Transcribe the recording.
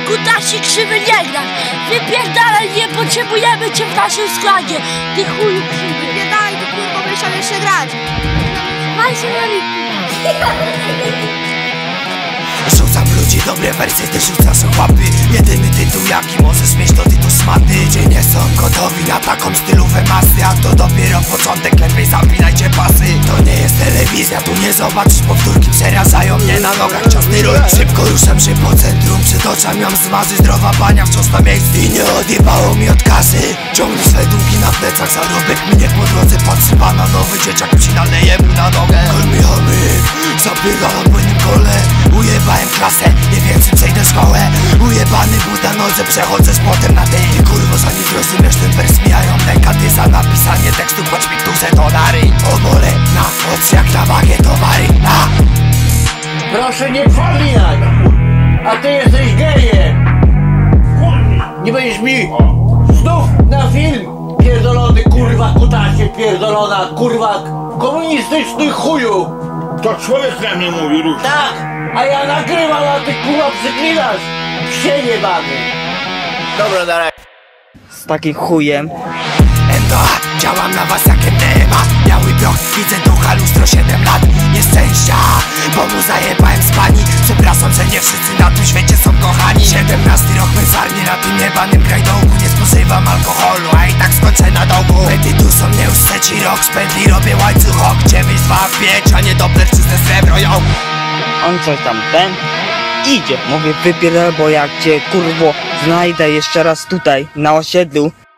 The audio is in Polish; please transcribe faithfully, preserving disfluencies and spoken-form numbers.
Kutasi krzywy nie gra. Wypierdalaj, nie potrzebujemy cię w naszym składzie. Ty chuju krzywy. Wypierdalaj, ty kurwa, będziesz chciał jeszcze grać. Maj się na mi. Rzucam w ludzi dobre wersje, ty rzucasz chłapy. Jedyny tytuł jaki możesz mieć to tytuł smaty. Gdzie nie są gotowi na taką stylówę masy. A to dopiero początek, lepiej zapinajcie pasy. To nie jest telewizja, tu nie zobaczysz powtórki. Przerażają mnie na nogach ciasny rój. Szybko ruszam się po centrum, przed oczami ją zmarzy. Zdrowa bania wciąż na miejscu i nie odjebało mi od kasy. Ciągnę swe długi na plecach, zarobek mnie po drodze. Patrzy pana nowy dzieciak, przynaleje mu na nogę. Kol mi chomyk, zapierdalam w moim kole. Ujebałem klasę, nie wiem czy przejdę szkołę. Ujebany but na nodze, przechodzę z potem na tej. I kurwo, zanim zrozumiesz ten wers, mijają dekady za napisanie tekstu, choć mi duże dolary. Obole na oczy jak na wagę towary. Na! Proszę nie przypominać! A ty jesteś gejem! Nie będziesz mi znów na film pierdolony, kurwa, kutasie pierdolona, kurwa, komunistyczny chuju! To człowiek na mnie mówi, Ruś. Tak! A ja nagrywam, a ty kurwa przyklinasz! Psie jebany! Dobra, dalej. Z takim chujem. M D A, działam na was jak M D M A. Biały proch, widzę ducha, lustro siedem lat nieszczęścia, bo mu zajebałem z pani. Przepraszam, że nie wszyscy na tym świecie są kochani. Siedemnasty rok męczarnie na tym jebanym grajdołku. Nie spożywam alkoholu, a i tak skończę na dołku. Medy tu są mnie już trzeci rok, szpędli robię łańcuch ok. dziewięć, dwa, pięć, a nie Doppler czyste srebro, yo. On coś tam ten idzie. Mówię, wypierdolę, bo jak cię kurwo znajdę jeszcze raz tutaj na osiedlu,